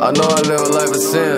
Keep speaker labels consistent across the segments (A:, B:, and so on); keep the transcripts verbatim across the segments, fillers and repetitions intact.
A: I know I live a life of sin.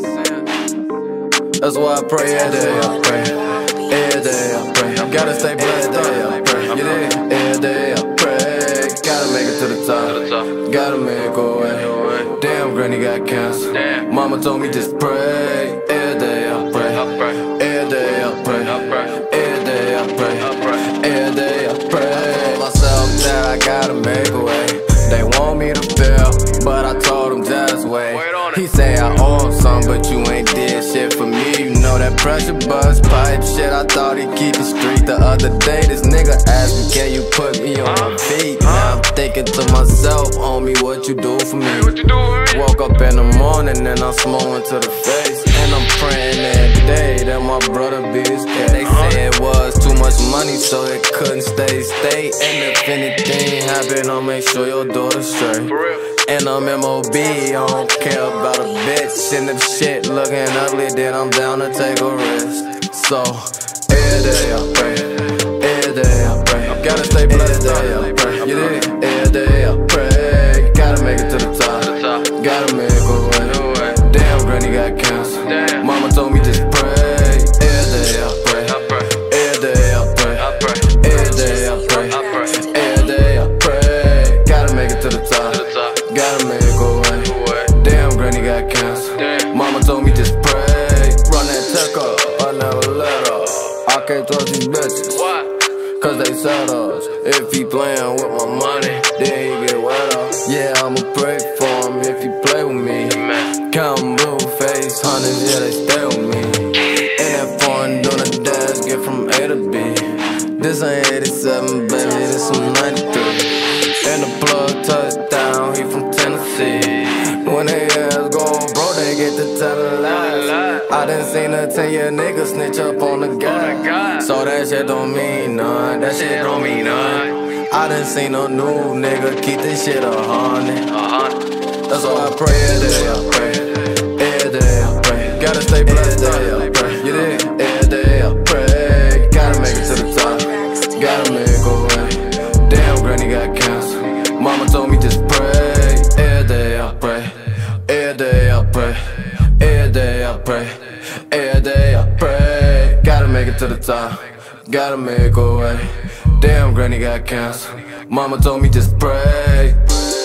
A: That's why I pray every day, I pray. Every day I pray. Gotta stay blessed, every day I pray. You dig? Every day I pray. Gotta make it to the top. Gotta make a way. Damn, granny got cancer. Mama told me just pray. Every day I pray. Every day I pray. Every day I pray. Every day I pray. I told myself that I gotta make a way. They want me to fail, but I told them just wait. He say I owe him some, but you ain't did shit for me. You know that pressure buzz pipe shit, I thought he'd keep it street. The other day this nigga asked me, can you put me on my feet? Now I'm thinking to myself, homie, what you do for me? Woke up in the morning and I'm smiling to the face. And I'm praying every day that my brother be his cat. They say it was too much money, so it couldn't stay stay. And if anything happen, I'll make sure your daughter's straight. And I'm M O B, I don't care about a bitch. And if shit looking ugly, then I'm down to take a risk. So, every day I pray, every day I pray. Gotta stay blessed, every day I pray. You dig? Every day I pray. Gotta make it to the top. Gotta make a way. Damn, granny got cancer. Mama told me just pray. Every day I pray. Every day I pray. Every day I pray. Every day I pray. Gotta make it to the top. Gotta make a way. Damn, granny got cancer. Mama told me just pray. Run that check up, I never let up. I can't trust these bitches, cause they said us. If he playin' with my money, then he get wet up. Yeah, I'ma pray for him if he play with me. Countin' blue face, hundreds, yeah, they stay with me. In that foreign doing a dash, get from A to B. This ain't eighty-seven, baby, this some ninety-three. And the plug touchdown, he from Tennessee. When they ass go bro, they get to tellin' lies. I done seen a ten-year nigga snitch up on the guy. So that shit don't mean none, that shit don't mean none. I done seen a new nigga keep this shit a hundred. That's why I pray every day I pray. Every day I pray. Gotta stay blessed, every day I pray. You dig? Every day I pray. Gotta make it to the top. Gotta make a way. Damn, granny got cancer. Mama told me just pray. Every day I pray. Every day I pray. Every day I pray. Every day I pray. Gotta make it to the top. Gotta make a way. Damn, granny got cancer. Mama told me just pray.